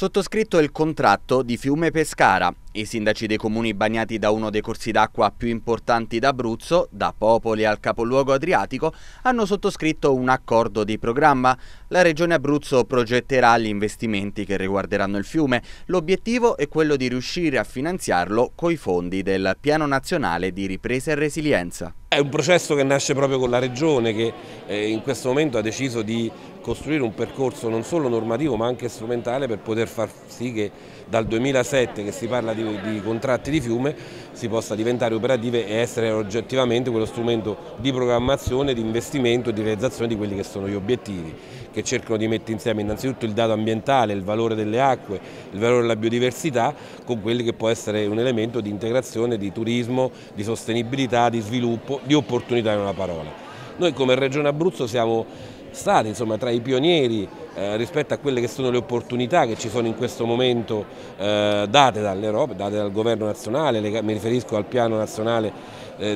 Sottoscritto il contratto di Fiume Pescara. I sindaci dei comuni bagnati da uno dei corsi d'acqua più importanti d'Abruzzo, da Popoli al capoluogo adriatico, hanno sottoscritto un accordo di programma. La Regione Abruzzo progetterà gli investimenti che riguarderanno il fiume. L'obiettivo è quello di riuscire a finanziarlo coi fondi del Piano Nazionale di Ripresa e Resilienza. È un processo che nasce proprio con la Regione che in questo momento ha deciso di costruire un percorso non solo normativo ma anche strumentale per poter far sì che dal 2007 che si parla di contratti di fiume si possa diventare operative e essere oggettivamente quello strumento di programmazione, di investimento e di realizzazione di quelli che sono gli obiettivi, che cercano di mettere insieme innanzitutto il dato ambientale, il valore delle acque, il valore della biodiversità con quelli che può essere un elemento di integrazione, di turismo, di sostenibilità, di sviluppo, di opportunità in una parola. Noi come Regione Abruzzo siamo stati tra i pionieri rispetto a quelle che sono le opportunità che ci sono in questo momento date dall'Europa, date dal Governo nazionale, mi riferisco al Piano Nazionale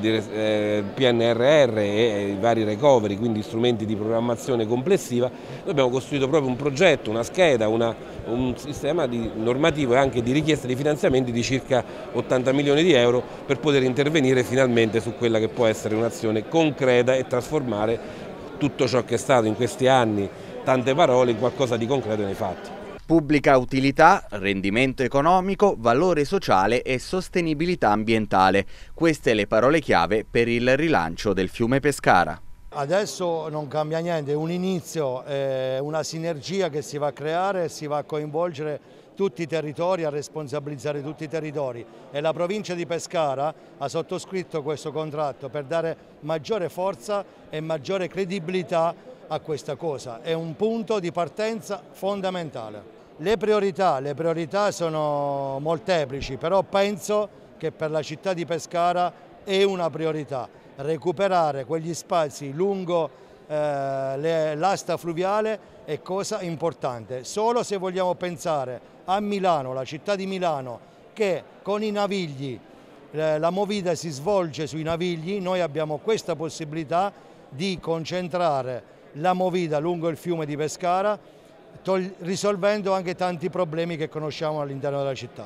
PNRR e ai vari recovery, quindi strumenti di programmazione complessiva. Noi abbiamo costruito proprio un progetto, una scheda, un sistema normativo e anche di richiesta di finanziamenti di circa 80 milioni di euro per poter intervenire finalmente su quella che può essere un'azione concreta e trasformare tutto ciò che è stato in questi anni, tante parole, in qualcosa di concreto nei fatti. Pubblica utilità, rendimento economico, valore sociale e sostenibilità ambientale. Queste le parole chiave per il rilancio del fiume Pescara. Adesso non cambia niente, è un inizio, una sinergia che si va a creare, si va a coinvolgere tutti i territori, a responsabilizzare tutti i territori e la provincia di Pescara ha sottoscritto questo contratto per dare maggiore forza e maggiore credibilità a questa cosa. È un punto di partenza fondamentale. Le priorità sono molteplici, però penso che per la città di Pescara è una priorità recuperare quegli spazi lungo l'asta fluviale è cosa importante. Solo se vogliamo pensare a Milano, la città di Milano, che con i Navigli la movida si svolge sui Navigli, noi abbiamo questa possibilità di concentrare la movida lungo il fiume di Pescara, risolvendo anche tanti problemi che conosciamo all'interno della città.